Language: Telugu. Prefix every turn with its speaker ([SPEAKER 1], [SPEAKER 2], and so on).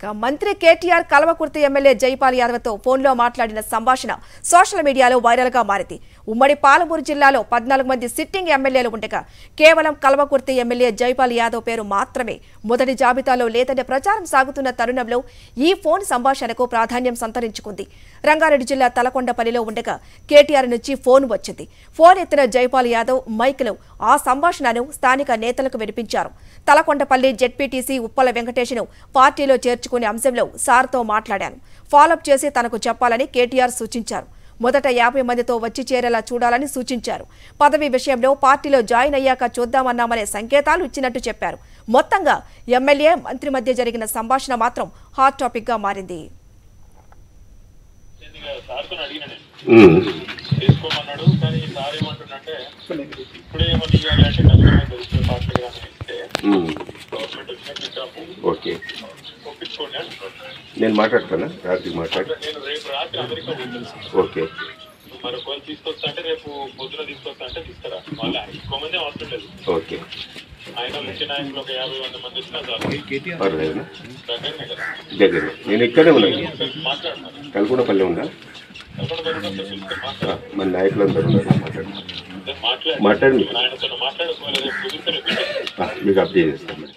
[SPEAKER 1] మంత్రి కేటీఆర్ కల్వకుర్తి ఎమ్మెల్యే జైపాల్ యాదవ్తో ఫోన్లో మాట్లాడిన సంభాషణ సోషల్ మీడియాలో వైరల్గా మారింది. ఉమ్మడి పాలమూరు జిల్లాలో 14 మంది సిట్టింగ్ ఎమ్మెల్యేలు ఉండగా కేవలం కల్వకుర్తి ఎమ్మెల్యే జైపాల్ యాదవ్ పేరు మాత్రమే మొదటి జాబితాలో లేదనే ప్రచారం సాగుతున్న తరుణంలో ఈ ఫోన్ సంభాషణకు ప్రాధాన్యం సంతరించుకుంది. రంగారెడ్డి జిల్లా తలకొండపల్లిలో ఉండగా కేటీఆర్ నుంచి ఫోన్ వచ్చింది. ఫోన్ ఎత్తిన జైపాల్ యాదవ్ మైక్లో ఆ సంభాషణను స్థానిక నేతలకు వినిపించారు. తలకొండపల్లి జెడ్పీటీసీ ఉప్పల వెంకటేష్ను పార్టీలో చేర్చుకునే అంశంలో సార్తో మాట్లాడాను, ఫాలోఅప్ చేసి తనకు చెప్పాలని కేటీఆర్ సూచించారు. మొదట 50 మందితో వచ్చి చేరేలా చూడాలని సూచించారు. పదవి విషయంలో పార్టీలో జాయిన్ అయ్యాక చూద్దామన్నామనే సంకేతాలు ఇచ్చినట్టు చెప్పారు. మొత్తంగా ఎమ్మెల్యే మంత్రి మధ్య జరిగిన సంభాషణ మాత్రం హాట్ టాపిక్ గా మారింది.
[SPEAKER 2] నేను మాట్లాడతానా రాత్రి మాట్లాడి ఓకే
[SPEAKER 3] మరి ఒకవేళ తీసుకొస్తా అంటే రేపు పొద్దున తీసుకొస్తా అంటే తీసుకురా. వాళ్ళ ఎక్కువ మంది అవసరం లేదు.
[SPEAKER 2] ఓకే
[SPEAKER 3] ఆయన ముఖ్య నాయకులు ఒక 50-100 మంది వచ్చినా
[SPEAKER 2] దగ్గర నేను ఇక్కడే ఉన్నాను.
[SPEAKER 3] మాట్లాడుతున్నాను.
[SPEAKER 2] కల్కొండపల్లి ఉన్నా మన నాయకులందరూ ఉన్నారు. మాట్లాడండి
[SPEAKER 3] ఆయనతో మాట్లాడుకోవాలి. రేపు కుదిరితే
[SPEAKER 2] మీకు అప్డేట్ చేస్తాను.